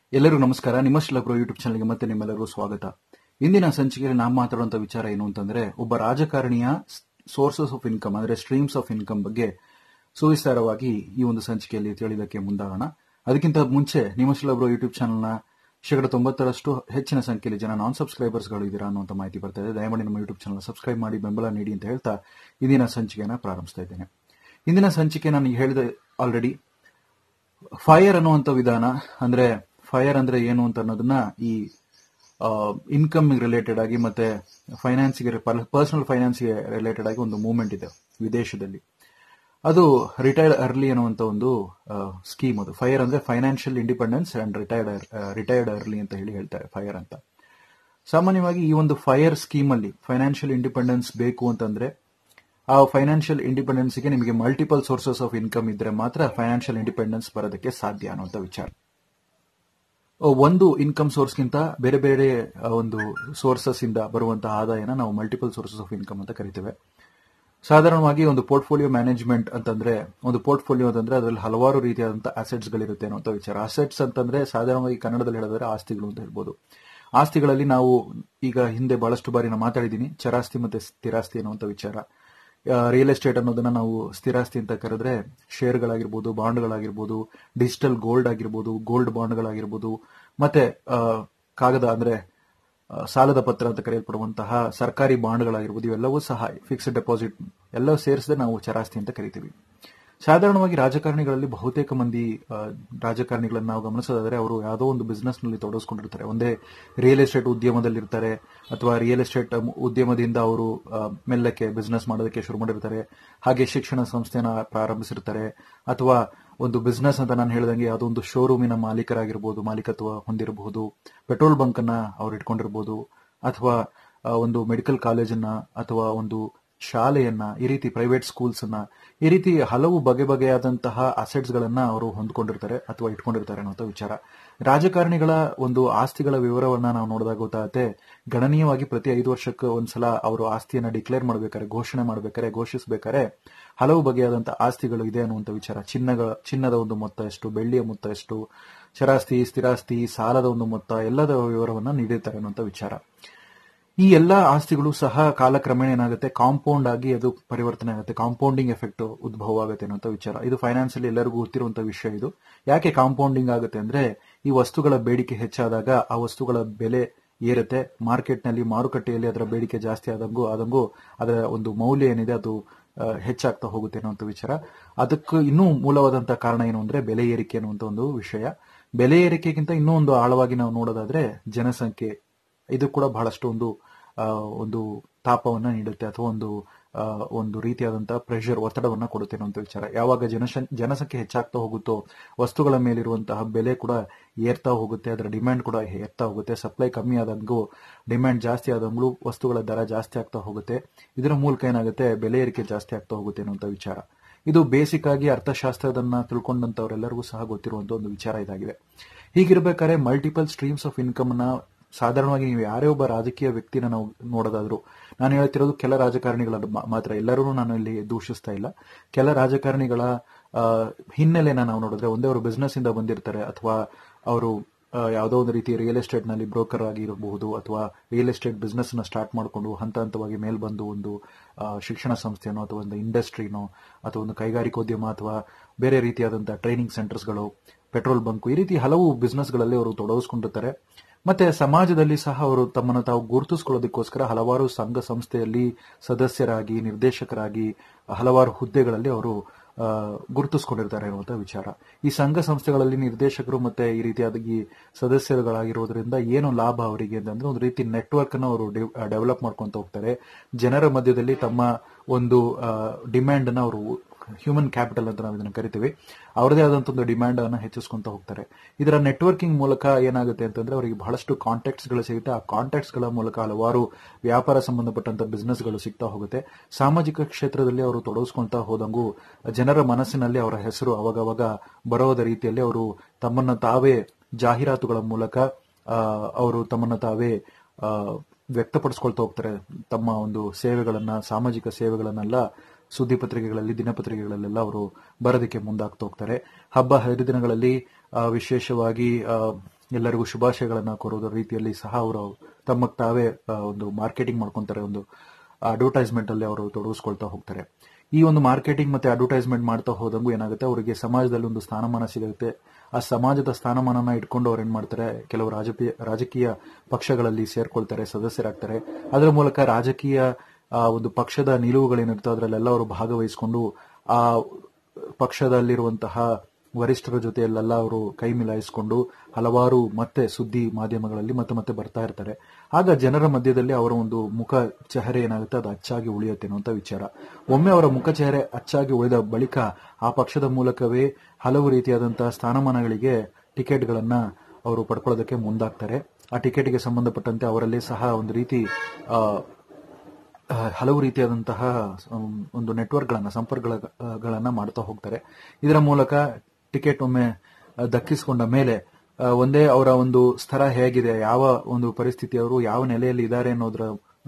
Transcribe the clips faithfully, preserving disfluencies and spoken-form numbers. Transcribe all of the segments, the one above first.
ಎಲ್ಲರಿಗೂ ನಮಸ್ಕಾರ. ನಿಮ್ಮ ಶಿಲಬ್ರೋ ಯೂಟ್ಯೂಬ್ ಚಾನಲ್ಗೆ ಮತ್ತೆ ನಿಮ್ಮೆಲ್ಲರಿಗೂ ಸ್ವಾಗತ. ಇಂದಿನ ಸಂಚಿಕೆಯಲ್ಲಿ ನಾವು ಮಾತಾಡುವಂತ ವಿಚಾರ ಏನು ಅಂತಂದ್ರೆ, ಒಬ್ಬ ರಾಜಕಾರಣಿಯ ಸೋರ್ಸಸ್ ಆಫ್ ಇನ್ಕಮ್ ಅಂದ್ರೆ ಸ್ಟ್ರೀಮ್ಸ್ ಆಫ್ ಇನ್ಕಮ್ ಬಗ್ಗೆ ಸುವಿಸ್ತಾರವಾಗಿ ಈ ಒಂದು ಸಂಚಿಕೆಯಲ್ಲಿ ತಿಳಿಯೋದಕ್ಕೆ ಮುಂದಾಗೋಣ. ಅದಕ್ಕಿಂತ ಮುಂಚೆ ನಿಮ್ಮ ಶಿಲಬ್ರೋ ಯೂಟ್ಯೂಬ್ ಚಾನಲ್ನ ಶೇಕಡ ತೊಂಬತ್ತರಷ್ಟು ಹೆಚ್ಚಿನ ಸಂಖ್ಯೆಯಲ್ಲಿ ಜನ ನಾನ್ ಸಬ್ಸ್ಕ್ರೈಬರ್ಸ್ಗಳು ಇದ್ದೀರಾ ಅನ್ನುವಂಥ ಮಾಹಿತಿ ಬರ್ತಾ ಇದೆ. ದಯಮಾಡಿ ನಮ್ಮ ಯೂಟ್ಯೂಬ್ ಚಾನಲ್ ಸಬ್ಸ್ಕ್ರೈಬ್ ಮಾಡಿ ಬೆಂಬಲ ನೀಡಿ ಅಂತ ಹೇಳ್ತಾ ಇಂದಿನ ಸಂಚಿಕೆಯನ್ನು ಪ್ರಾರಂಭಿಸ್ತಾ ಇದ್ದೇನೆ. ಇಂದಿನ ಸಂಚಿಕೆ ನಾನು ಹೇಳಿದೆ ಆಲ್ರೆಡಿ, ಫೈರ್ ಅನ್ನುವಂಥ ವಿಧಾನ ಅಂದ್ರೆ ಫೈರ್ ಅಂದ್ರೆ ಏನು ಅಂತ ಅನ್ನೋದನ್ನ ಈ ಇನ್ಕಮ್ ರಿಲೇಟೆಡ್ ಆಗಿ ಮತ್ತೆ ಫೈನಾನ್ಸ್ಗೆ ಪರ್ಸನಲ್ ಫೈನಾನ್ಸ್ಗೆ ರಿಲೇಟೆಡ್ ಆಗಿ ಒಂದು ಮೂವ್ಮೆಂಟ್ ಇದೆ ವಿದೇಶದಲ್ಲಿ. ಅದು ರಿಟೈರ್ಡ್ ಅರ್ಲಿ ಅನ್ನುವಂಥ ಒಂದು ಸ್ಕೀಮ್. ಅದು ಫೈರ್ ಅಂದ್ರೆ financial independence and retired retired early ಅಂತ ಹೇಳಿ ಹೇಳ್ತಾರೆ ಫೈರ್ ಅಂತ. ಸಾಮಾನ್ಯವಾಗಿ ಈ ಒಂದು ಫೈರ್ ಸ್ಕೀಮ್ ಅಲ್ಲಿ ಫೈನಾನ್ಷಿಯಲ್ ಇಂಡಿಪೆಂಡೆನ್ಸ್ ಬೇಕು ಅಂತಂದ್ರೆ ಆ ಫೈನಾನ್ಷಿಯಲ್ ಇಂಡಿಪೆಂಡೆನ್ಸ್ಗೆ ನಿಮಗೆ ಮಲ್ಟಿಪಲ್ ಸೋರ್ಸಸ್ ಆಫ್ ಇನ್ಕಮ್ ಇದ್ರೆ ಮಾತ್ರ ಫೈನಾನ್ಷಿಯಲ್ ಇಂಡಿಪೆಂಡೆನ್ಸ್ ಬರೋದಕ್ಕೆ ಸಾಧ್ಯ ಅನ್ನುವಂಥ ವಿಚಾರ. ಒಂದು ಇನ್ಕಮ್ ಸೋರ್ಸ್ಗಿಂತ ಬೇರೆ ಬೇರೆ ಒಂದು ಸೋರ್ಸಸ್ ಇಂದ ಬರುವಂತಹ ಆದಾಯನ ನಾವು ಮಲ್ಟಿಪಲ್ ಸೋರ್ಸಸ್ ಆಫ್ ಇನ್ಕಮ್ ಅಂತ ಕರಿತೇವೆ. ಸಾಧಾರಣವಾಗಿ ಒಂದು ಪೋರ್ಟ್ಫೋಲಿಯೋ ಮ್ಯಾನೇಜ್ಮೆಂಟ್ ಅಂತಂದ್ರೆ, ಒಂದು ಪೋರ್ಟ್ಫೋಲಿಯೋ ಅಂತಂದ್ರೆ ಅದರಲ್ಲಿ ಹಲವಾರು ರೀತಿಯಾದಂತಹ ಅಸೆಟ್ಸ್ ಗಳಿರುತ್ತೆ ಅನ್ನುವಂಥ ವಿಚಾರ. ಅಸೆಟ್ಸ್ ಅಂತಂದ್ರೆ ಸಾಧಾರಣವಾಗಿ ಕನ್ನಡದಲ್ಲಿ ಹೇಳಿದ್ರೆ ಆಸ್ತಿಗಳು ಅಂತ ಹೇಳ್ಬೋದು. ಆಸ್ತಿಗಳಲ್ಲಿ ನಾವು ಈಗ ಹಿಂದೆ ಬಹಳಷ್ಟು ಬಾರಿ ನಾನು ಮಾತಾಡಿದ್ದೀನಿ, ಚರಾಸ್ತಿ ಮತ್ತೆ ಸ್ಥಿರಾಸ್ತಿ ಅನ್ನುವಂಥ ವಿಚಾರ. ರಿಯಲ್ ಎಸ್ಟೇಟ್ ಅನ್ನೋದನ್ನ ನಾವು ಸ್ಥಿರಾಸ್ತಿ ಅಂತ ಕರೆದ್ರೆ ಶೇರ್ಗಳಾಗಿರ್ಬೋದು, ಬಾಂಡ್ಗಳಾಗಿರ್ಬೋದು, ಡಿಜಿಟಲ್ ಗೋಲ್ಡ್ ಆಗಿರ್ಬೋದು, ಗೋಲ್ಡ್ ಬಾಂಡ್ಗಳಾಗಿರ್ಬೋದು, ಮತ್ತೆ ಕಾಗದ ಅಂದ್ರೆ ಸಾಲದ ಪತ್ರ ಅಂತ ಕರೆಯಲ್ಪಡುವಂತಹ ಸರ್ಕಾರಿ ಬಾಂಡ್ಗಳಾಗಿರ್ಬೋದು, ಇವೆಲ್ಲವೂ ಸಹ ಫಿಕ್ಸ್ಡ್ ಡೆಪಾಸಿಟ್ ಎಲ್ಲ ಸೇರಿಸದೆ ನಾವು ಚರಾಸ್ತಿ ಅಂತ ಕರಿತೀವಿ. ಸಾಧಾರಣವಾಗಿ ರಾಜಕಾರಣಿಗಳಲ್ಲಿ ಬಹುತೇಕ ಮಂದಿ ರಾಜಕಾರಣಿಗಳನ್ನ ನಾವು ಗಮನಿಸೋದಾದ್ರೆ ಅವರು ಯಾವುದೋ ಒಂದು ಬಿಸ್ನೆಸ್ ನಲ್ಲಿ ತೊಡಗಿಸ್ಕೊಂಡಿರ್ತಾರೆ. ಒಂದೇ ರಿಯಲ್ ಎಸ್ಟೇಟ್ ಉದ್ಯಮದಲ್ಲಿ ಇರ್ತಾರೆ, ಅಥವಾ ರಿಯಲ್ ಎಸ್ಟೇಟ್ ಉದ್ಯಮದಿಂದ ಅವರು ಮೆಲ್ಲಕ್ಕೆ ಬಿಸ್ನೆಸ್ ಮಾಡೋದಕ್ಕೆ ಶುರು ಮಾಡಿರ್ತಾರೆ. ಹಾಗೆ ಶಿಕ್ಷಣ ಸಂಸ್ಥೆನ ಪ್ರಾರಂಭಿಸಿರ್ತಾರೆ, ಅಥವಾ ಒಂದು ಬಿಸ್ನೆಸ್ ಅಂತ ನಾನು ಹೇಳಿದಂಗೆ ಯಾವುದೋ ಒಂದು ಶೋರೂಮಿನ ಮಾಲೀಕರಾಗಿರ್ಬೋದು, ಮಾಲೀಕತ್ವ ಹೊಂದಿರಬಹುದು, ಪೆಟ್ರೋಲ್ ಬಂಕ್ ಅನ್ನ ಅವ್ರು ಇಟ್ಕೊಂಡಿರ್ಬೋದು, ಅಥವಾ ಒಂದು ಮೆಡಿಕಲ್ ಕಾಲೇಜನ್ನ ಅಥವಾ ಒಂದು ಶಾಲೆಯನ್ನ, ಈ ರೀತಿ ಪ್ರೈವೇಟ್ ಸ್ಕೂಲ್ಸ್ ಅನ್ನ, ಈ ರೀತಿ ಹಲವು ಬಗೆ ಬಗೆಯಾದಂತಹ ಅಸೆಟ್ಸ್ ಗಳನ್ನ ಅವರು ಹೊಂದ್ಕೊಂಡಿರ್ತಾರೆ ಅಥವಾ ಇಟ್ಕೊಂಡಿರ್ತಾರೆ ಅನ್ನೋ ವಿಚಾರ. ರಾಜಕಾರಣಿಗಳ ಒಂದು ಆಸ್ತಿಗಳ ವಿವರವನ್ನ ನಾವು ನೋಡಿದಾಗ ಗೊತ್ತಾಗುತ್ತೆ, ಗಣನೀಯವಾಗಿ ಪ್ರತಿ ಐದು ವರ್ಷಕ್ಕೆ ಒಂದ್ಸಲ ಅವರು ಆಸ್ತಿಯನ್ನ ಡಿಕ್ಲೇರ್ ಮಾಡ್ಬೇಕಾರೆ, ಘೋಷಣೆ ಮಾಡ್ಬೇಕಾರೆ, ಘೋಷಿಸಬೇಕಾರೆ ಹಲವು ಬಗೆಯಾದಂತಹ ಆಸ್ತಿಗಳು ಇದೆ ಅನ್ನುವಂಥ ವಿಚಾರ. ಚಿನ್ನಗಳ ಚಿನ್ನದ ಒಂದು ಮೊತ್ತ ಎಷ್ಟು, ಬೆಳ್ಳಿಯ ಮೊತ್ತ ಎಷ್ಟು, ಚರಾಸ್ತಿ, ಸ್ಥಿರಾಸ್ತಿ, ಸಾಲದ ಒಂದು ಮೊತ್ತ, ಎಲ್ಲದ ವಿವರವನ್ನ ನೀಡಿರ್ತಾರೆ ಅನ್ನುವಂಥ ವಿಚಾರ. ಈ ಎಲ್ಲಾ ಆಸ್ತಿಗಳು ಸಹ ಕಾಲಕ್ರಮೇಣ ಏನಾಗುತ್ತೆ, ಕಾಂಪೌಂಡ್ ಆಗಿ ಅದು ಪರಿವರ್ತನೆ ಆಗುತ್ತೆ, ಕಾಂಪೌಂಡಿಂಗ್ ಎಫೆಕ್ಟ್ ಉದ್ಭವ ಆಗುತ್ತೆ ಅನ್ನೋ ವಿಚಾರ. ಇದು ಫೈನಾನ್ಸ್ ಅಲ್ಲಿ ಎಲ್ಲರಿಗೂ ಗೊತ್ತಿರುವಂತಹ ವಿಷಯ. ಇದು ಯಾಕೆ ಕಾಂಪೌಂಡಿಂಗ್ ಆಗುತ್ತೆ ಅಂದ್ರೆ, ಈ ವಸ್ತುಗಳ ಬೇಡಿಕೆ ಹೆಚ್ಚಾದಾಗ ಆ ವಸ್ತುಗಳ ಬೆಲೆ ಏರುತ್ತೆ. ಮಾರ್ಕೆಟ್ ನಲ್ಲಿ, ಮಾರುಕಟ್ಟೆಯಲ್ಲಿ ಅದರ ಬೇಡಿಕೆ ಜಾಸ್ತಿ ಆದಂಗೂ ಆದಂಗೂ ಅದರ ಒಂದು ಮೌಲ್ಯ ಏನಿದೆ ಅದು ಹೆಚ್ಚಾಗ್ತಾ ಹೋಗುತ್ತೆ ಅನ್ನುವಂಥ ವಿಚಾರ. ಅದಕ್ಕೆ ಇನ್ನೂ ಮೂಲವಾದಂತಹ ಕಾರಣ ಏನು ಅಂದ್ರೆ ಬೆಲೆ ಏರಿಕೆ ಅನ್ನುವಂಥ ಒಂದು ವಿಷಯ. ಬೆಲೆ ಏರಿಕೆಗಿಂತ ಇನ್ನೂ ಒಂದು ಆಳವಾಗಿ ನಾವು ನೋಡೋದಾದ್ರೆ ಜನಸಂಖ್ಯೆ, ಇದು ಕೂಡ ಬಹಳಷ್ಟು ಒಂದು ಒಂದು ತಾಪವನ್ನ ನೀಡುತ್ತೆ, ಅಥವಾ ಒಂದು ಒಂದು ರೀತಿಯಾದಂತಹ ಪ್ರೆಷರ್, ಒತ್ತಡವನ್ನ ಕೊಡುತ್ತೆ ಅನ್ನುವಂಥ ವಿಚಾರ. ಯಾವಾಗ ಜನಸ ಜನಸಂಖ್ಯೆ ಹೆಚ್ಚಾಗ್ತಾ ಹೋಗುತ್ತೋ ವಸ್ತುಗಳ ಮೇಲಿರುವಂತಹ ಬೆಲೆ ಕೂಡ ಏರ್ತಾ ಹೋಗುತ್ತೆ, ಅದರ ಡಿಮ್ಯಾಂಡ್ ಕೂಡ ಏರ್ತಾ ಹೋಗುತ್ತೆ. ಸಪ್ಲೈ ಕಮ್ಮಿ ಆದಂಗೂ ಡಿಮ್ಯಾಂಡ್ ಜಾಸ್ತಿ ಆದಂಗೂ ವಸ್ತುಗಳ ದರ ಜಾಸ್ತಿ ಆಗ್ತಾ ಹೋಗುತ್ತೆ. ಇದರ ಮೂಲಕ ಏನಾಗುತ್ತೆ, ಬೆಲೆ ಏರಿಕೆ ಜಾಸ್ತಿ ಆಗ್ತಾ ಹೋಗುತ್ತೆ ಅನ್ನುವಂಥ ವಿಚಾರ. ಇದು ಬೇಸಿಕ್ ಆಗಿ ಅರ್ಥಶಾಸ್ತ್ರದನ್ನ ತಿಳ್ಕೊಂಡಂತವರೆಲ್ಲರಿಗೂ ಸಹ ಗೊತ್ತಿರುವಂತ ಒಂದು ವಿಚಾರ ಇದಾಗಿದೆ. ಹೀಗಿರ್ಬೇಕಾದ್ರೆ ಮಲ್ಟಿಪಲ್ ಸ್ಟ್ರೀಮ್ಸ್ ಆಫ್ ಇನ್ಕಮ್ ನ ಸಾಧಾರಣವಾಗಿ ನೀವು ಯಾರೇ ಒಬ್ಬ ರಾಜಕೀಯ ವ್ಯಕ್ತಿನ ನಾವು ನೋಡೋದಾದ್ರು, ನಾನು ಹೇಳ್ತಿರೋದು ಕೆಲ ರಾಜಕಾರಣಿಗಳ ಮಾತ್ರ, ಎಲ್ಲರೂ ನಾನು ಇಲ್ಲಿ ದೂಷಿಸ್ತಾ ಇಲ್ಲ. ಕೆಲ ರಾಜಕಾರಣಿಗಳ ಹಿನ್ನೆಲೆನ ನಾವು ನೋಡಿದ್ರೆ, ಒಂದೇ ಅವರು ಬಿಸ್ನೆಸ್ ಇಂದ ಬಂದಿರ್ತಾರೆ, ಅಥವಾ ಅವರು ಯಾವುದೋ ಒಂದು ರೀತಿ ರಿಯಲ್ ಎಸ್ಟೇಟ್ ನಲ್ಲಿ ಬ್ರೋಕರ್ ಆಗಿ ಇರಬಹುದು, ಅಥವಾ ರಿಯಲ್ ಎಸ್ಟೇಟ್ ಬಿಸ್ನೆಸ್ ನ ಸ್ಟಾರ್ಟ್ ಮಾಡಿಕೊಂಡು ಹಂತ ಹಂತವಾಗಿ ಮೇಲ್ ಬಂದು ಒಂದು ಶಿಕ್ಷಣ ಸಂಸ್ಥೆನೋ ಅಥವಾ ಒಂದು ಇಂಡಸ್ಟ್ರಿನೋ ಅಥವಾ ಒಂದು ಕೈಗಾರಿಕೋದ್ಯಮ ಅಥವಾ ಬೇರೆ ರೀತಿಯಾದಂತಹ ಟ್ರೈನಿಂಗ್ ಸೆಂಟರ್ಸ್ಗಳು, ಪೆಟ್ರೋಲ್ ಬಂಕ್, ಈ ರೀತಿ ಹಲವು ಬಿಸ್ನೆಸ್ ಗಳಲ್ಲಿ ಅವರು ತೊಡಗಿಸ್ಕೊಂಡಿರ್ತಾರೆ. ಮತ್ತೆ ಸಮಾಜದಲ್ಲಿ ಸಹ ಅವರು ತಮ್ಮನ್ನು ತಾವು ಗುರುತಿಸಿಕೊಳ್ಳೋದಕ್ಕೋಸ್ಕರ ಹಲವಾರು ಸಂಘ ಸಂಸ್ಥೆಯಲ್ಲಿ ಸದಸ್ಯರಾಗಿ, ನಿರ್ದೇಶಕರಾಗಿ ಹಲವಾರು ಹುದ್ದೆಗಳಲ್ಲಿ ಅವರು ಗುರುತಿಸ್ಕೊಂಡಿರ್ತಾರೆ ಅನ್ನುವಂಥ ವಿಚಾರ. ಈ ಸಂಘ ಸಂಸ್ಥೆಗಳಲ್ಲಿ ನಿರ್ದೇಶಕರು ಮತ್ತೆ ಈ ರೀತಿಯಾಗಿ ಸದಸ್ಯರುಗಳಾಗಿರೋದ್ರಿಂದ ಏನು ಲಾಭ ಅವರಿಗೆ ಅಂತಂದ್ರೆ, ಒಂದು ರೀತಿ ನೆಟ್ವರ್ಕ್ ಅನ್ನು ಅವರು ಡೆವಲಪ್ ಮಾಡ್ಕೊಂತ ಹೋಗ್ತಾರೆ. ಜನರ ಮಧ್ಯದಲ್ಲಿ ತಮ್ಮ ಒಂದು ಡಿಮ್ಯಾಂಡ್ ಅನ್ನ ಅವರು, ಹ್ಯೂಮನ್ ಕ್ಯಾಪಿಟಲ್ ಅಂತ ನಾವು ಇದನ್ನು ಕರಿತೀವಿ, ಅವರದೇ ಆದಂತ ಒಂದು ಡಿಮ್ಯಾಂಡ್ ಅನ್ನ ಹೆಚ್ಚಿಸ್ಕೊಂತ ಹೋಗ್ತಾರೆ. ಇದರ ನೆಟ್ವರ್ಕಿಂಗ್ ಮೂಲಕ ಏನಾಗುತ್ತೆ ಅಂತಂದ್ರೆ, ಅವರಿಗೆ ಬಹಳಷ್ಟು ಕಾಂಟ್ಯಾಕ್ಟ್ಸ್ ಗಳು ಸಿಗುತ್ತೆ. ಆ ಕಾಂಟ್ಯಾಕ್ಟ್ಸ್ ಗಳ ಮೂಲಕ ಹಲವಾರು ವ್ಯಾಪಾರ ಸಂಬಂಧಪಟ್ಟಂತ ಬಿಸ್ನೆಸ್ ಗಳು ಸಿಗ್ತಾ ಹೋಗುತ್ತೆ. ಸಾಮಾಜಿಕ ಕ್ಷೇತ್ರದಲ್ಲಿ ಅವರು ತೊಡಗಿಸ್ಕೊಂತ ಹೋದಂಗೂ ಜನರ ಮನಸ್ಸಿನಲ್ಲಿ ಅವರ ಹೆಸರು ಅವಾಗವಾಗ ಬರೋದ ರೀತಿಯಲ್ಲಿ ಅವರು ತಮ್ಮನ್ನ ತಾವೇ ಜಾಹೀರಾತುಗಳ ಮೂಲಕ ಅವರು ತಮ್ಮನ್ನ ತಾವೇ ವ್ಯಕ್ತಪಡಿಸ್ಕೊಳ್ತಾ ಹೋಗ್ತಾರೆ. ತಮ್ಮ ಒಂದು ಸೇವೆಗಳನ್ನ, ಸಾಮಾಜಿಕ ಸೇವೆಗಳನ್ನೆಲ್ಲ ಸುದ್ದಿ ಪತ್ರಿಕೆಗಳಲ್ಲಿ, ದಿನಪತ್ರಿಕೆಗಳಲ್ಲೆಲ್ಲ ಅವರು ಬರೋದಕ್ಕೆ ಮುಂದಾಗ್ತಾ ಹೋಗ್ತಾರೆ. ಹಬ್ಬ ಹರಿದಿನಗಳಲ್ಲಿ ವಿಶೇಷವಾಗಿ ಎಲ್ಲರಿಗೂ ಶುಭಾಶಯಗಳನ್ನ ಕೋರೋದ್ರ ರೀತಿಯಲ್ಲಿ ಸಹ ಅವರು ತಮ್ಮ ತಾವೇ ಒಂದು ಮಾರ್ಕೆಟಿಂಗ್ ಮಾಡ್ಕೊಂತಾರೆ, ಒಂದು ಅಡ್ವರ್ಟೈಸ್ಮೆಂಟ್ ಅಲ್ಲಿ ಅವರು ತೊಡಗಿಸ್ಕೊಳ್ತಾ ಹೋಗ್ತಾರೆ. ಈ ಒಂದು ಮಾರ್ಕೆಟಿಂಗ್ ಮತ್ತೆ ಅಡ್ವರ್ಟೈಸ್ಮೆಂಟ್ ಮಾಡ್ತಾ ಹೋದಂಗೂ ಏನಾಗುತ್ತೆ, ಅವರಿಗೆ ಸಮಾಜದಲ್ಲಿ ಒಂದು ಸ್ಥಾನಮಾನ ಸಿಗುತ್ತೆ. ಆ ಸಮಾಜದ ಸ್ಥಾನಮಾನನ ಇಟ್ಕೊಂಡು ಅವ್ರು ಏನ್ ಮಾಡ್ತಾರೆ, ಕೆಲವು ರಾಜಕೀಯ ರಾಜಕೀಯ ಪಕ್ಷಗಳಲ್ಲಿ ಸೇರ್ಕೊಳ್ತಾರೆ, ಸದಸ್ಯರಾಗ್ತಾರೆ. ಅದರ ಮೂಲಕ ರಾಜಕೀಯ ಒಂದು ಪಕ್ಷದ ನಿಲುವುಗಳೇನಿರ್ತೋ ಅದರಲ್ಲೆಲ್ಲ ಅವರು ಭಾಗವಹಿಸಿಕೊಂಡು ಆ ಪಕ್ಷದಲ್ಲಿರುವಂತಹ ವರಿಷ್ಠರ ಜೊತೆಯಲ್ಲೆಲ್ಲ ಅವರು ಕೈ ಮಿಲಾಯಿಸಿಕೊಂಡು ಹಲವಾರು ಮತ್ತೆ ಸುದ್ದಿ ಮಾಧ್ಯಮಗಳಲ್ಲಿ ಮತ್ತೆ ಮತ್ತೆ ಬರ್ತಾ ಇರ್ತಾರೆ. ಆಗ ಜನರ ಮಧ್ಯದಲ್ಲಿ ಅವರ ಒಂದು ಮುಖ ಚೆಹರೆ ಏನಾಗುತ್ತೆ, ಅದು ಅಚ್ಚಾಗಿ ಉಳಿಯುತ್ತೆ ಅನ್ನುವಂಥ ವಿಚಾರ. ಒಮ್ಮೆ ಅವರ ಮುಖ ಚೆಹರೆ ಅಚ್ಚಾಗಿ ಉಳಿದ ಬಳಿಕ ಆ ಪಕ್ಷದ ಮೂಲಕವೇ ಹಲವು ರೀತಿಯಾದಂತಹ ಸ್ಥಾನಮಾನಗಳಿಗೆ ಟಿಕೆಟ್ಗಳನ್ನ ಅವರು ಪಡ್ಕೊಳ್ಳೋದಕ್ಕೆ ಮುಂದಾಗ್ತಾರೆ. ಆ ಟಿಕೆಟ್ಗೆ ಸಂಬಂಧಪಟ್ಟಂತೆ ಅವರಲ್ಲೇ ಸಹ ಒಂದು ರೀತಿ ಆ ಹಲವು ರೀತಿಯಾದಂತಹ ಒಂದು ನೆಟ್ವರ್ಕ್ಗಳನ್ನ ಸಂಪರ್ಕಗಳನ್ನ ಮಾಡ್ತಾ ಹೋಗ್ತಾರೆ. ಇದರ ಮೂಲಕ ಟಿಕೆಟ್ ಒಮ್ಮೆ ದಕ್ಕಿಸಿಕೊಂಡ ಮೇಲೆ ಒಂದೇ ಅವರ ಒಂದು ಸ್ಥಳ ಹೇಗಿದೆ, ಯಾವ ಒಂದು ಪರಿಸ್ಥಿತಿಯವರು ಯಾವ ನೆಲೆಯಲ್ಲಿ ಇದ್ದಾರೆ ಅನ್ನೋದ್ರ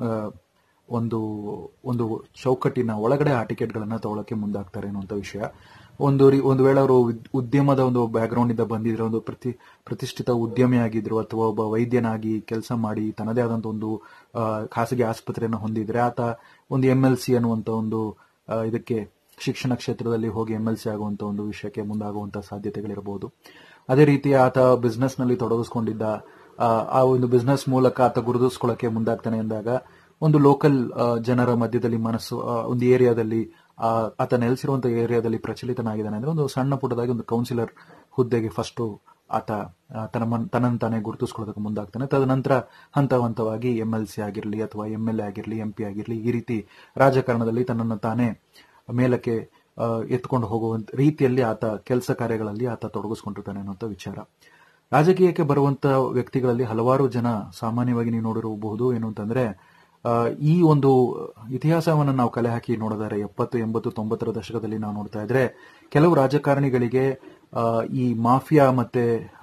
ಒಂದು ಒಂದು ಚೌಕಟ್ಟಿನ ಒಳಗಡೆ ಆ ಟಿಕೆಟ್ಗಳನ್ನ ತಗೊಳ್ಳಕ್ಕೆ ಮುಂದಾಗ್ತಾರೆ ಅನ್ನುವಂಥ ವಿಷಯ. ಒಂದು ಒಂದು ವೇಳೆ ಅವರು ಉದ್ಯಮದ ಒಂದು ಬ್ಯಾಕ್ ಗ್ರೌಂಡ್ ಇಂದ ಬಂದಿದ್ರೆ, ಒಂದು ಪ್ರತಿ ಪ್ರತಿಷ್ಠಿತ ಉದ್ಯಮಿ ಆಗಿದ್ರು ಅಥವಾ ಒಬ್ಬ ವೈದ್ಯನಾಗಿ ಕೆಲಸ ಮಾಡಿ ತನ್ನದೇ ಆದಂತ ಒಂದು ಖಾಸಗಿ ಆಸ್ಪತ್ರೆಯನ್ನು ಹೊಂದಿದ್ರೆ, ಆತ ಒಂದು ಎಂ ಎಲ್ ಸಿ ಅನ್ನುವಂತ ಒಂದು ಇದಕ್ಕೆ ಶಿಕ್ಷಣ ಕ್ಷೇತ್ರದಲ್ಲಿ ಹೋಗಿ ಎಂ ಎಲ್ ಸಿ ಆಗುವಂತ ಒಂದು ವಿಷಯಕ್ಕೆ ಮುಂದಾಗುವಂತಹ ಸಾಧ್ಯತೆಗಳಿರಬಹುದು. ಅದೇ ರೀತಿ ಆತ ಬಿಸ್ನೆಸ್ ನಲ್ಲಿ ತೊಡಗಿಸ್ಕೊಂಡಿದ್ದ, ಆ ಒಂದು ಬಿಸ್ನೆಸ್ ಮೂಲಕ ಆತ ಗುರುತಿಸ್ಕೊಳ್ಳಕ್ಕೆ ಮುಂದಾಗ್ತಾನೆ ಎಂದಾಗ ಒಂದು ಲೋಕಲ್ ಜನರ ಮಧ್ಯದಲ್ಲಿ ಮನಸ್ಸು ಒಂದು ಏರಿಯಾದಲ್ಲಿ ಆತ ನೆಲೆಸಿರುವಂತಹ ಏರಿಯಾದಲ್ಲಿ ಪ್ರಚಲಿತನಾಗಿದ್ದಾನೆ ಅಂದ್ರೆ ಒಂದು ಸಣ್ಣ ಪುಟ್ಟದಾಗಿ ಒಂದು ಕೌನ್ಸಿಲರ್ ಹುದ್ದೆಗೆ ಫಸ್ಟ್ ಆತ ತನ್ನ ತನ್ನನ್ನು ತಾನೇ ಗುರುತಿಸ್ಕೊಳ್ಳೋದಕ್ಕೆ ಮುಂದಾಗ್ತಾನೆ. ತದನಂತರ ಹಂತ ಹಂತವಾಗಿ ಎಂ ಎಲ್ ಸಿ ಆಗಿರ್ಲಿ ಅಥವಾ ಎಂ ಎಲ್ ಎ ಆಗಿರ್ಲಿ, ಎಂ ಪಿ ಆಗಿರ್ಲಿ, ಈ ರೀತಿ ರಾಜಕಾರಣದಲ್ಲಿ ತನ್ನನ್ನು ತಾನೇ ಮೇಲಕ್ಕೆ ಎತ್ಕೊಂಡು ಹೋಗುವಂತ ರೀತಿಯಲ್ಲಿ ಆತ ಕೆಲಸ ಕಾರ್ಯಗಳಲ್ಲಿ ಆತ ತೊಡಗಿಸ್ಕೊಂಡಿರ್ತಾನೆ ಅನ್ನುವಂಥ ವಿಚಾರ. ರಾಜಕೀಯಕ್ಕೆ ಬರುವಂತ ವ್ಯಕ್ತಿಗಳಲ್ಲಿ ಹಲವಾರು ಜನ ಸಾಮಾನ್ಯವಾಗಿ ನೀವು ನೋಡಿರಬಹುದು. ಏನು ಅಂತಂದ್ರೆ, ಈ ಒಂದು ಇತಿಹಾಸವನ್ನು ನಾವು ಕಲೆ ಹಾಕಿ ನೋಡಿದರೆ ಎಪ್ಪತ್ತು ಎಂಬತ್ತು ತೊಂಬತ್ತರ ದಶಕದಲ್ಲಿ ನಾವು ನೋಡ್ತಾ ಇದ್ರೆ ಕೆಲವು ರಾಜಕಾರಣಿಗಳಿಗೆ ಈ ಮಾಫಿಯಾ ಮತ್ತೆ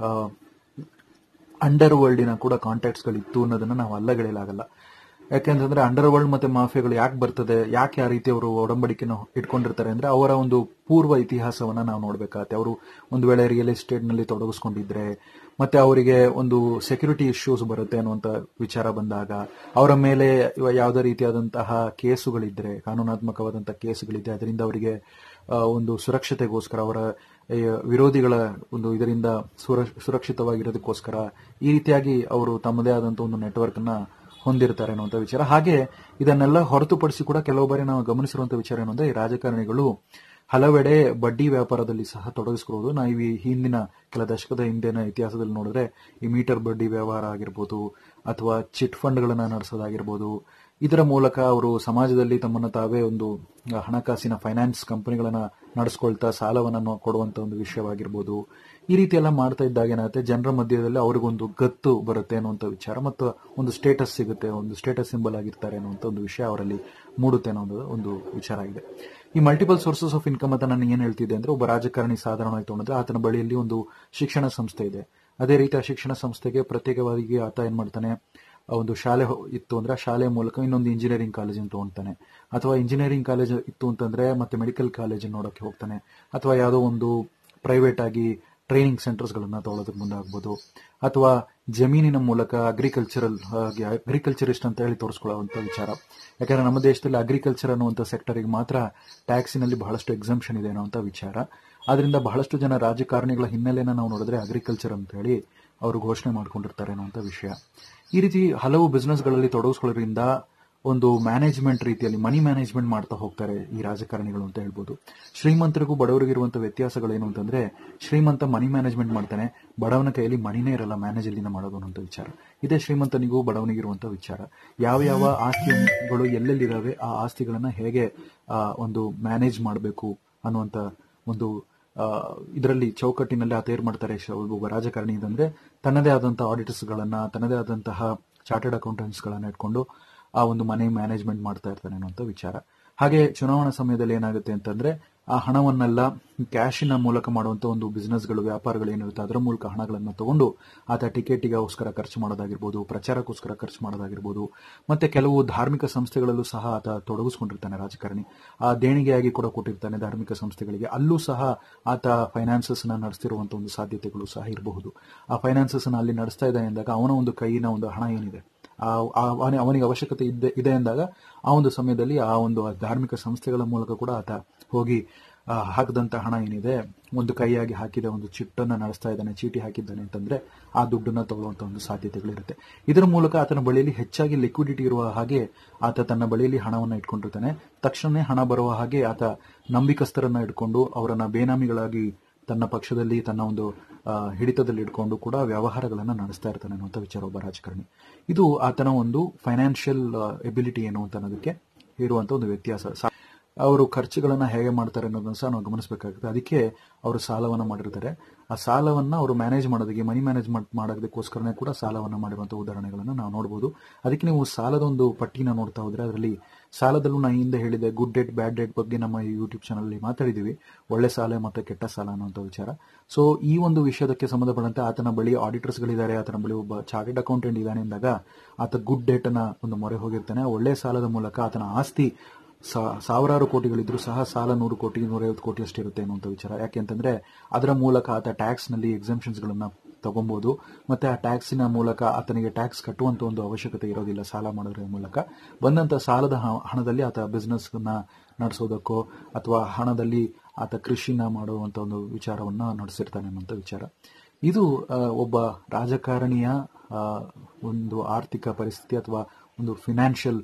ಅಂಡರ್ ವರ್ಲ್ಡಿನ ಕೂಡ ಕಾಂಟ್ಯಾಕ್ಟ್ಸ್ ಗಳಿತ್ತು ಅನ್ನೋದನ್ನ ನಾವು ಅಲ್ಲಗಳೆಯಲಾಗಲ್ಲ. ಯಾಕೆಂತಂದ್ರೆ ಅಂಡರ್ ವರ್ಲ್ಡ್ ಮತ್ತೆ ಮಾಫಿಯಾಗಳು ಯಾಕೆ ಬರ್ತದೆ, ಯಾಕೆ ಆ ರೀತಿ ಅವರು ಒಡಂಬಡಿಕೆನ ಇಟ್ಕೊಂಡಿರ್ತಾರೆ ಅಂದ್ರೆ ಅವರ ಒಂದು ಪೂರ್ವ ಇತಿಹಾಸವನ್ನ ನಾವು ನೋಡ್ಬೇಕಾಗತ್ತೆ. ಅವರು ಒಂದು ವೇಳೆ ರಿಯಲ್ ಎಸ್ಟೇಟ್ ನಲ್ಲಿ ತೊಡಗಿಸ್ಕೊಂಡಿದ್ರೆ ಮತ್ತೆ ಅವರಿಗೆ ಒಂದು ಸೆಕ್ಯೂರಿಟಿ ಇಶ್ಯೂಸ್ ಬರುತ್ತೆ ಅನ್ನುವಂತ ವಿಚಾರ ಬಂದಾಗ, ಅವರ ಮೇಲೆ ಯಾವುದೇ ರೀತಿಯಾದಂತಹ ಕೇಸುಗಳಿದ್ರೆ, ಕಾನೂನಾತ್ಮಕವಾದಂತಹ ಕೇಸುಗಳಿದ್ರೆ, ಅದರಿಂದ ಅವರಿಗೆ ಒಂದು ಸುರಕ್ಷತೆಗೋಸ್ಕರ, ಅವರ ವಿರೋಧಿಗಳ ಒಂದು ಇದರಿಂದ ಸುರಕ್ಷಿತವಾಗಿರೋದಕ್ಕೋಸ್ಕರ ಈ ರೀತಿಯಾಗಿ ಅವರು ತಮ್ಮದೇ ಆದಂತಹ ಒಂದು ನೆಟ್ವರ್ಕ್ ನ ಹೊಂದಿರ್ತಾರೆ ಅನ್ನುವಂಥ ವಿಚಾರ. ಹಾಗೆ ಇದನ್ನೆಲ್ಲ ಹೊರತುಪಡಿಸಿ ಕೂಡ ಕೆಲವು ಬಾರಿ ನಾವು ಗಮನಿಸಿರುವಂತಹ ವಿಚಾರ ಏನು ಅಂದ್ರೆ, ಈ ರಾಜಕಾರಣಿಗಳು ಹಲವೆಡೆ ಬಡ್ಡಿ ವ್ಯಾಪಾರದಲ್ಲಿ ಸಹ ತೊಡಗಿಸಿಕೊಳ್ಳುವುದು. ನಾವು ಈ ಹಿಂದಿನ ಕೆಲ ದಶಕದ ಹಿಂದಿನ ಇತಿಹಾಸದಲ್ಲಿ ನೋಡಿದ್ರೆ ಈ ಮೀಟರ್ ಬಡ್ಡಿ ವ್ಯವಹಾರ ಆಗಿರ್ಬೋದು ಅಥವಾ ಚಿಟ್ ಫಂಡ್ಗಳನ್ನ ನಡೆಸೋದಾಗಿರ್ಬೋದು, ಇದರ ಮೂಲಕ ಅವರು ಸಮಾಜದಲ್ಲಿ ತಮ್ಮನ್ನು ತಾವೇ ಒಂದು ಹಣಕಾಸಿನ ಫೈನಾನ್ಸ್ ಕಂಪನಿಗಳನ್ನ ನಡೆಸ್ಕೊಳ್ತಾ ಸಾಲವನ್ನು ಕೊಡುವಂತ ಒಂದು ವಿಷಯವಾಗಿರ್ಬೋದು. ಈ ರೀತಿ ಎಲ್ಲ ಮಾಡ್ತಾ ಇದ್ದಾಗ ಏನಾಗುತ್ತೆ, ಜನರ ಮಧ್ಯದಲ್ಲಿ ಅವ್ರಿಗೊಂದು ಗತ್ತು ಬರುತ್ತೆ ಅನ್ನುವಂಥ ವಿಚಾರ ಮತ್ತು ಒಂದು ಸ್ಟೇಟಸ್ ಸಿಗುತ್ತೆ, ಒಂದು ಸ್ಟೇಟಸ್ ಸಿಂಬಲ್ ಆಗಿರ್ತಾರೆ ಅನ್ನುವಂಥ ಒಂದು ವಿಷಯ ಅವರಲ್ಲಿ ಮೂಡುತ್ತೆ ಅನ್ನೋದು ಒಂದು ವಿಚಾರ ಇದೆ. ಈ ಮಲ್ಟಿಪಲ್ ಸೋರ್ಸಸ್ ಆಫ್ ಇನ್ಕಮ್ ಅಂತ ನಾನು ಏನ್ ಹೇಳ್ತಿದ್ದೆ ಅಂದ್ರೆ, ಒಬ್ಬ ರಾಜಕಾರಣಿ ಸಾಧಾರಣವಾಗಿ ತಗೊಂಡ್ರೆ ಆತನ ಬಳಿಯಲ್ಲಿ ಒಂದು ಶಿಕ್ಷಣ ಸಂಸ್ಥೆ ಇದೆ. ಅದೇ ರೀತಿ ಆ ಶಿಕ್ಷಣ ಸಂಸ್ಥೆಗೆ ಪ್ರತ್ಯೇಕವಾಗಿ ಆತ ಏನ್ ಮಾಡ್ತಾನೆ, ಒಂದು ಶಾಲೆ ಇತ್ತು ಅಂದ್ರೆ ಆ ಶಾಲೆಯ ಮೂಲಕ ಇನ್ನೊಂದು ಇಂಜಿನಿಯರಿಂಗ್ ಕಾಲೇಜನ್ನು ತಗೊಳ್ತಾನೆ, ಅಥವಾ ಇಂಜಿನಿಯರಿಂಗ್ ಕಾಲೇಜ್ ಇತ್ತು ಅಂತಂದ್ರೆ ಮತ್ತೆ ಮೆಡಿಕಲ್ ಕಾಲೇಜ್ ನೋಡಕ್ಕೆ ಹೋಗ್ತಾನೆ, ಅಥವಾ ಯಾವುದೋ ಒಂದು ಪ್ರೈವೇಟ್ ಆಗಿ ಟ್ರೈನಿಂಗ್ ಸೆಂಟರ್ಸ್ ಗಳನ್ನ ತಗೊಳ್ಳೋದಕ್ಕೆ ಮುಂದಾಗಬಹುದು, ಅಥವಾ ಜಮೀನಿನ ಮೂಲಕ ಅಗ್ರಿಕಲ್ಚರಲ್ ಅಗ್ರಿಕಲ್ಚರಿಸ್ಟ್ ಅಂತ ಹೇಳಿ ತೋರಿಸ್ಕೊಳ್ಳುವಂತ ವಿಚಾರ. ಯಾಕಂದ್ರೆ ನಮ್ಮ ದೇಶದಲ್ಲಿ ಅಗ್ರಿಕಲ್ಚರ್ ಅನ್ನುವಂಥ ಸೆಕ್ಟರ್ಗೆ ಮಾತ್ರ ಟ್ಯಾಕ್ಸಿನಲ್ಲಿ ಬಹಳಷ್ಟು ಎಕ್ಸಂಪ್ಷನ್ ಇದೆ ಅನ್ನುವಂಥ ವಿಚಾರ. ಆದ್ರಿಂದ ಬಹಳಷ್ಟು ಜನ ರಾಜಕಾರಣಿಗಳ ಹಿನ್ನೆಲೆನ ನಾವು ನೋಡಿದ್ರೆ ಅಗ್ರಿಕಲ್ಚರ್ ಅಂತ ಹೇಳಿ ಅವರು ಘೋಷಣೆ ಮಾಡ್ಕೊಂಡಿರ್ತಾರೆ ಅನ್ನುವಂಥ ವಿಷಯ. ಈ ರೀತಿ ಹಲವು ಬಿಸ್ನೆಸ್ ಗಳಲ್ಲಿ ತೊಡಗಿಸ್ಕೊಳ್ಳೋದ್ರಿಂದ ಒಂದು ಮ್ಯಾನೇಜ್ಮೆಂಟ್ ರೀತಿಯಲ್ಲಿ ಮನಿ ಮ್ಯಾನೇಜ್ಮೆಂಟ್ ಮಾಡ್ತಾ ಹೋಗ್ತಾರೆ ಈ ರಾಜಕಾರಣಿಗಳು ಅಂತ ಹೇಳ್ಬೋದು. ಶ್ರೀಮಂತರಿಗೂ ಬಡವರಿಗಿರುವಂತಹ ವ್ಯತ್ಯಾಸಗಳೇನು ಅಂತಂದ್ರೆ, ಶ್ರೀಮಂತ ಮನಿ ಮ್ಯಾನೇಜ್ಮೆಂಟ್ ಮಾಡ್ತಾನೆ, ಬಡವನ ಕೈಯಲ್ಲಿ ಮನಿನೇ ಇರಲ್ಲ ಮ್ಯಾನೇಜ್ ಎಲ್ಲಿಂದ ಮಾಡೋದು ಅನ್ನೋ ವಿಚಾರ. ಇದೇ ಶ್ರೀಮಂತನಿಗೂ ಬಡವನಿಗಿರುವಂತಹ ವಿಚಾರ. ಯಾವ ಯಾವ ಆಸ್ತಿಗಳು ಎಲ್ಲೆಲ್ಲಿದಾವೆ ಆ ಆಸ್ತಿಗಳನ್ನ ಹೇಗೆ ಒಂದು ಮ್ಯಾನೇಜ್ ಮಾಡಬೇಕು ಅನ್ನುವಂತ ಒಂದು ಇದರಲ್ಲಿ ಚೌಕಟ್ಟಿನಲ್ಲಿ ಆತ ಏರ್ ಮಾಡ್ತಾರೆ ಒಬ್ಬ ರಾಜಕಾರಣಿ ಅಂತಂದ್ರೆ, ತನ್ನದೇ ಆದಂತಹ ಆಡಿಟರ್ಸ್ ಗಳನ್ನ, ತನ್ನದೇ ಆದಂತಹ ಚಾರ್ಟರ್ಡ್ ಅಕೌಂಟೆಂಟ್ಸ್ ಗಳನ್ನ ಇಟ್ಕೊಂಡು ಆ ಒಂದು ಮನಿ ಮ್ಯಾನೇಜ್ಮೆಂಟ್ ಮಾಡ್ತಾ ಇರ್ತಾನೆ ಅನ್ನುವಂಥ ವಿಚಾರ. ಹಾಗೆ ಚುನಾವಣಾ ಸಮಯದಲ್ಲಿ ಏನಾಗುತ್ತೆ ಅಂತಂದ್ರೆ, ಆ ಹಣವನ್ನೆಲ್ಲ ಕ್ಯಾಶಿನ ಮೂಲಕ ಮಾಡುವಂತ ಒಂದು ಬಿಸ್ನೆಸ್ಗಳು, ವ್ಯಾಪಾರಗಳು ಏನಿರುತ್ತೆ ಅದರ ಮೂಲಕ ಹಣಗಳನ್ನು ತಗೊಂಡು ಆತ ಟಿಕೆಟಿಗೋಸ್ಕರ ಖರ್ಚು ಮಾಡೋದಾಗಿರ್ಬೋದು, ಪ್ರಚಾರಕ್ಕೋಸ್ಕರ ಖರ್ಚು ಮಾಡೋದಾಗಿರ್ಬೋದು, ಮತ್ತೆ ಕೆಲವು ಧಾರ್ಮಿಕ ಸಂಸ್ಥೆಗಳಲ್ಲೂ ಸಹ ಆತ ತೊಡಗಿಸ್ಕೊಂಡಿರ್ತಾನೆ ರಾಜಕಾರಣಿ. ಆ ದೇಣಿಗೆಯಾಗಿ ಕೂಡ ಕೊಟ್ಟಿರ್ತಾನೆ ಧಾರ್ಮಿಕ ಸಂಸ್ಥೆಗಳಿಗೆ. ಅಲ್ಲೂ ಸಹ ಆತ ಫೈನಾನ್ಸಸ್ ನ ನಡೆಸ್ತಿರುವಂತ ಒಂದು ಸಾಧ್ಯತೆಗಳು ಸಹ ಇರಬಹುದು. ಆ ಫೈನಾನ್ಸಸ್ ನ ಅಲ್ಲಿ ನಡೆಸ್ತಾ ಇದ್ದಾನೆ ಎಂದಾಗ ಅವನ ಒಂದು ಕೈಯಿನ ಒಂದು ಹಣ ಏನಿದೆ, ಅವನಿಗೆ ಅವಶ್ಯಕತೆ ಇದೆ ಇದೆ ಎಂದಾಗ ಆ ಒಂದು ಸಮಯದಲ್ಲಿ ಆ ಒಂದು ಧಾರ್ಮಿಕ ಸಂಸ್ಥೆಗಳ ಮೂಲಕ ಕೂಡ ಆತ ಹೋಗಿ ಹಾಕದಂತ ಹಣ ಏನಿದೆ, ಒಂದು ಕೈಯಾಗಿ ಹಾಕಿದ ಒಂದು ಚಿಟ್ಟನ್ನ ನಡೆಸ್ತಾ ಇದ್ದಾನೆ, ಚೀಟಿ ಹಾಕಿದ್ದಾನೆ ಅಂತಂದ್ರೆ ಆ ದುಡ್ಡನ್ನ ತಗೊಳ್ಳುವಂತ ಒಂದು ಸಾಧ್ಯತೆಗಳಿರುತ್ತೆ. ಇದರ ಮೂಲಕ ಆತನ ಬಳಿಯಲ್ಲಿ ಹೆಚ್ಚಾಗಿ ಲಿಕ್ವಿಡಿಟಿ ಇರುವ ಹಾಗೆ ಆತ ತನ್ನ ಬಳಿಯಲ್ಲಿ ಹಣವನ್ನ ಇಟ್ಕೊಂಡಿರ್ತಾನೆ. ತಕ್ಷಣ ಹಣ ಬರುವ ಹಾಗೆ ಆತ ನಂಬಿಕಸ್ಥರನ್ನ ಇಟ್ಕೊಂಡು ಅವರನ್ನ ಬೇನಾಮಿಗಳಾಗಿ ತನ್ನ ಪಕ್ಷದಲ್ಲಿ, ತನ್ನ ಒಂದು ಹಿಡಿತದಲ್ಲಿ ಇಟ್ಕೊಂಡು ಕೂಡ ವ್ಯವಹಾರಗಳನ್ನ ನಡೆಸ್ತಾ ಇರ್ತಾನೆ ಅನ್ನುವಂಥ ವಿಚಾರ ಒಬ್ಬ ರಾಜಕಾರಣಿ. ಇದು ಆತನ ಒಂದು ಫೈನಾನ್ಷಿಯಲ್ ಎಬಿಲಿಟಿ ಏನು ಅಂತ ಅನ್ನೋದಕ್ಕೆ ಇರುವಂತ ಒಂದು ವ್ಯತ್ಯಾಸ. ಅವರು ಖರ್ಚುಗಳನ್ನ ಹೇಗೆ ಮಾಡ್ತಾರೆ ಅನ್ನೋದನ್ನ ಸಹ ನಾವು ಗಮನಿಸಬೇಕಾಗುತ್ತೆ. ಅದಕ್ಕೆ ಅವರು ಸಾಲವನ್ನ ಮಾಡಿರ್ತಾರೆ. ಆ ಸಾಲವನ್ನ ಅವರು ಮ್ಯಾನೇಜ್ ಮಾಡೋದಕ್ಕೆ, ಮನಿ ಮ್ಯಾನೇಜ್ಮೆಂಟ್ ಮಾಡೋದಕ್ಕೋಸ್ಕರನೇ ಕೂಡ ಸಾಲವನ್ನ ಮಾಡಿರುವಂತಹ ಉದಾಹರಣೆಗಳನ್ನ ನಾವು ನೋಡಬಹುದು. ಅದಕ್ಕೆ ನೀವು ಸಾಲದ ಒಂದು ಪಟ್ಟಿನ ನೋಡ್ತಾ ಹೋದ್ರೆ ಅದರಲ್ಲಿ ಸಾಲದಲ್ಲೂ ನಾನು ಹಿಂದೆ ಹೇಳಿದೆ, ಗುಡ್ ಡೆಟ್ ಬ್ಯಾಡ್ ಡೆಟ್ ಬಗ್ಗೆ ನಮ್ಮ ಯೂಟ್ಯೂಬ್ ಚಾನಲ್ ಅಲ್ಲಿ ಮಾತಾಡಿದೀವಿ, ಒಳ್ಳೆ ಸಾಲ ಮತ್ತೆ ಕೆಟ್ಟ ಸಾಲ ಅನ್ನುವಂಥ ವಿಚಾರ. ಸೊ ಈ ಒಂದು ವಿಷಯದಕ್ಕೆ ಸಂಬಂಧಪಟ್ಟಂತೆ ಆತನ ಬಳಿ ಆಡಿಟರ್ಸ್ ಗಳಿದ್ದಾರೆ, ಆತನ ಬಳಿ ಒಬ್ಬ ಚಾರ್ಟೆಡ್ ಅಕೌಂಟೆಂಟ್ ಇದ್ದಾನೆ ಎಂದಾಗ ಆತ ಗುಡ್ ಡೆಟ್ ಅನ್ನ ಒಂದು ಮೊರೆ ಹೋಗಿರ್ತಾನೆ. ಒಳ್ಳೆ ಸಾಲದ ಮೂಲಕ ಆತನ ಆಸ್ತಿ ಸಾವಿರಾರು ಕೋಟಿಗಳಿದ್ರು ಸಹ ಸಾಲ ನೂರು ಕೋಟಿ ನೂರೈವತ್ತು ಕೋಟಿ ಅಷ್ಟಿರುತ್ತೆ ಅನ್ನುವಂಥ ವಿಚಾರ. ಯಾಕೆಂತಂದ್ರೆ ಅದರ ಮೂಲಕ ಆತ ಟ್ಯಾಕ್ಸ್ ನಲ್ಲಿ ಎಕ್ಸಂಪ್ಷನ್ಸ್ ಗಳನ್ನ ತಗೊಬಹುದು. ಮತ್ತೆ ಆ ಟ್ಯಾಕ್ಸಿನ ಮೂಲಕ ಆತನಿಗೆ ಟ್ಯಾಕ್ಸ್ ಕಟ್ಟುವಂತ ಒಂದು ಅವಶ್ಯಕತೆ ಇರೋದಿಲ್ಲ. ಸಾಲ ಮಾಡೋದ್ರ ಮೂಲಕ ಬಂದಂತ ಸಾಲದ ಹಣದಲ್ಲಿ ಆತ ಬಿಸ್ನೆಸ್ ನ ನಡೆಸೋದಕ್ಕೋ ಅಥವಾ ಹಣದಲ್ಲಿ ಆತ ಕೃಷಿನ ಮಾಡುವಂತ ಒಂದು ವಿಚಾರವನ್ನ ನಡೆಸಿರ್ತಾನೆ ಅನ್ನುವಂಥ ವಿಚಾರ. ಇದು ಒಬ್ಬ ರಾಜಕಾರಣಿಯ ಒಂದು ಆರ್ಥಿಕ ಪರಿಸ್ಥಿತಿ ಅಥವಾ ಒಂದು ಫಿನಾನ್ಷಿಯಲ್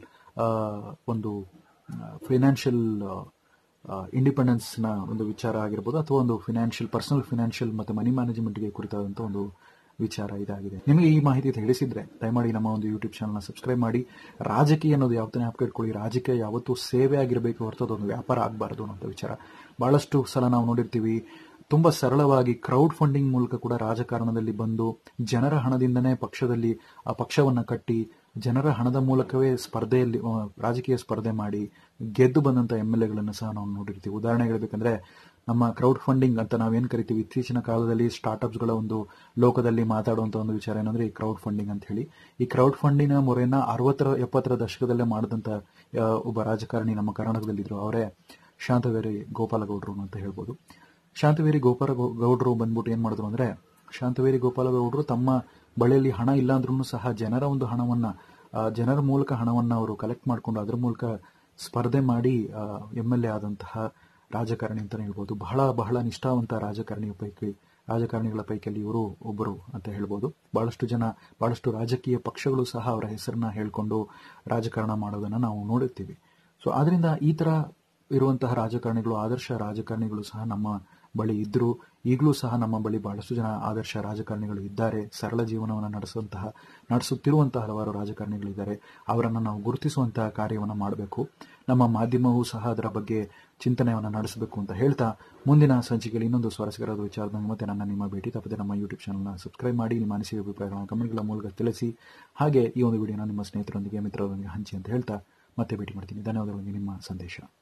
ಒಂದು ಫೈನಾನ್ಷಿಯಲ್ ಇಂಡಿಪೆಂಡೆನ್ಸ್ ನ ಒಂದು ವಿಚಾರ ಆಗಿರ್ಬೋದು, ಅಥವಾ ಒಂದು ಫಿನಾನ್ಷಿಯಲ್ ಪರ್ಸನಲ್ ಫಿನಾನ್ಷಿಯಲ್ ಮತ್ತೆ ಮನಿ ಮ್ಯಾನೇಜ್ಮೆಂಟ್ಗೆ ಕುರಿತಾದಂತ ಒಂದು ವಿಚಾರ ಇದಾಗಿದೆ. ನಿಮಗೆ ಈ ಮಾಹಿತಿ ತಿಳಿಸಿದ್ರೆ ದಯಮಾಡಿ ನಮ್ಮ ಒಂದು ಯೂಟ್ಯೂಬ್ ಚಾನಲ್ ನ ಸಬ್ಸ್ಕ್ರೈಬ್ ಮಾಡಿ. ರಾಜಕೀಯ ಅನ್ನೋದು ಯಾವತ್ತೇ ಜ್ಞಾಪಕ ಇಟ್ಕೊಳ್ಳಿ, ರಾಜಕೀಯ ಯಾವತ್ತೂ ಸೇವೆ ಆಗಿರಬೇಕು ಹೊರತು ಅದೊಂದು ವ್ಯಾಪಾರ ಆಗಬಾರದು ಅನ್ನೋ ವಿಚಾರ. ಬಹಳಷ್ಟು ಸಲ ನಾವು ನೋಡಿರ್ತೀವಿ, ತುಂಬಾ ಸರಳವಾಗಿ ಕ್ರೌಡ್ ಫಂಡಿಂಗ್ ಮೂಲಕ ಕೂಡ ರಾಜಕಾರಣದಲ್ಲಿ ಬಂದು ಜನರ ಹಣದಿಂದನೇ ಪಕ್ಷದಲ್ಲಿ ಆ ಪಕ್ಷವನ್ನ ಕಟ್ಟಿ ಜನರ ಹಣದ ಮೂಲಕವೇ ಸ್ಪರ್ಧೆಯಲ್ಲಿ ರಾಜಕೀಯ ಸ್ಪರ್ಧೆ ಮಾಡಿ ಗೆದ್ದು ಬಂದಂತ ಎಂ ಎಲ್ ಎಗಳನ್ನು ಸಹ ನಾವು ನೋಡಿರ್ತೀವಿ. ಉದಾಹರಣೆ ಹೇಳ್ಬೇಕಂದ್ರೆ ನಮ್ಮ ಕ್ರೌಡ್ ಫಂಡಿಂಗ್ ಅಂತ ನಾವೇನ್ ಕರಿತೀವಿ, ಇತ್ತೀಚಿನ ಕಾಲದಲ್ಲಿ ಸ್ಟಾರ್ಟ್ಅಪ್ಸ್ ಗಳ ಒಂದು ಲೋಕದಲ್ಲಿ ಮಾತಾಡುವಂತ ಒಂದು ವಿಚಾರ ಏನಂದ್ರೆ ಈ ಕ್ರೌಡ್ ಫಂಡಿಂಗ್ ಅಂತ ಹೇಳಿ. ಈ ಕ್ರೌಡ್ ಫಂಡಿಂಗ್ ಮೊರೆಯನ್ನ ಅರವತ್ತರ ಎಪ್ಪತ್ತರ ದಶಕದಲ್ಲೇ ಮಾಡಿದಂತ ಒಬ್ಬ ರಾಜಕಾರಣಿ ನಮ್ಮ ಕರ್ನಾಟಕದಲ್ಲಿದ್ರು. ಅವರೇ ಶಾಂತವೇರಿ ಗೋಪಾಲಗೌಡರು ಅಂತ ಹೇಳ್ಬೋದು. ಶಾಂತವೇರಿ ಗೋಪಾಲ ಗೌಡರು ಬಂದ್ಬಿಟ್ಟು ಏನ್ ಮಾಡಿದ್ರು ಅಂದ್ರೆ, ಶಾಂತವೇರಿ ಗೋಪಾಲಗೌಡರು ತಮ್ಮ ಬಳಿಯಲ್ಲಿ ಹಣ ಇಲ್ಲ ಅಂದ್ರೂ ಸಹ ಜನರ ಒಂದು ಹಣವನ್ನ ಜನರ ಮೂಲಕ ಹಣವನ್ನ ಅವರು ಕಲೆಕ್ಟ್ ಮಾಡಿಕೊಂಡು ಅದರ ಮೂಲಕ ಸ್ಪರ್ಧೆ ಮಾಡಿ ಎಂ ಎಲ್ ಎ ಆದಂತಹ ರಾಜಕಾರಣಿ ಅಂತಾನೆ ಹೇಳ್ಬೋದು. ಬಹಳ ಬಹಳ ನಿಷ್ಠಾವಂತ ರಾಜಕಾರಣಿ ಪೈಕಿ ರಾಜಕಾರಣಿಗಳ ಪೈಕಿಯಲ್ಲಿ ಇವರು ಒಬ್ಬರು ಅಂತ ಹೇಳ್ಬೋದು. ಬಹಳಷ್ಟು ಜನ ಬಹಳಷ್ಟು ರಾಜಕೀಯ ಪಕ್ಷಗಳು ಸಹ ಅವರ ಹೆಸರನ್ನ ಹೇಳ್ಕೊಂಡು ರಾಜಕಾರಣ ಮಾಡೋದನ್ನ ನಾವು ನೋಡುತ್ತೀವಿ. ಸೊ ಆದ್ರಿಂದ ಈ ತರ ಇರುವಂತಹ ರಾಜಕಾರಣಿಗಳು, ಆದರ್ಶ ರಾಜಕಾರಣಿಗಳು ಸಹ ನಮ್ಮ ಬಳಿ ಇದ್ರು. ಈಗಲೂ ಸಹ ನಮ್ಮ ಬಳಿ ಬಹಳಷ್ಟು ಜನ ಆದರ್ಶ ರಾಜಕಾರಣಿಗಳು ಇದ್ದಾರೆ. ಸರಳ ಜೀವನವನ್ನು ನಡೆಸುವಂತಹ ನಡೆಸುತ್ತಿರುವಂತಹ ಹಲವಾರು ರಾಜಕಾರಣಿಗಳಿದ್ದಾರೆ. ಅವರನ್ನು ನಾವು ಗುರುತಿಸುವಂತಹ ಕಾರ್ಯವನ್ನು ಮಾಡಬೇಕು. ನಮ್ಮ ಮಾಧ್ಯಮವೂ ಸಹ ಅದರ ಬಗ್ಗೆ ಚಿಂತನೆಯನ್ನು ನಡೆಸಬೇಕು ಅಂತ ಹೇಳ್ತಾ, ಮುಂದಿನ ಸಂಚಿಕೆಯಲ್ಲಿ ಇನ್ನೊಂದು ಸ್ವಾರಸ್ಯಕರದ ವಿಚಾರದಲ್ಲಿ ಮತ್ತೆ ನನ್ನ ನಿಮ್ಮ ಭೇಟಿ ತಪ್ಪದೆ ನಮ್ಮ ಯೂಟ್ಯೂಬ್ ಚಾನಲ್ನ ಸಬ್ಸ್ಕ್ರೈಬ್ ಮಾಡಿ. ನಿಮ್ಮ ಅನಿಸಿಕೆ ಅಭಿಪ್ರಾಯಗಳನ್ನು ಕಮೆಂಟ್ಗಳ ಮೂಲಕ ತಿಳಿಸಿ. ಹಾಗೆ ಈ ಒಂದು ವಿಡಿಯೋನ ನಿಮ್ಮ ಸ್ನೇಹಿತರೊಂದಿಗೆ ಮಿತ್ರರೊಂದಿಗೆ ಹಂಚಿ ಅಂತ ಹೇಳ್ತಾ ಮತ್ತೆ ಭೇಟಿ ಮಾಡ್ತೀನಿ. ಧನ್ಯವಾದಗಳು. ನಿಮ್ಮ ಸಂದೇಶ.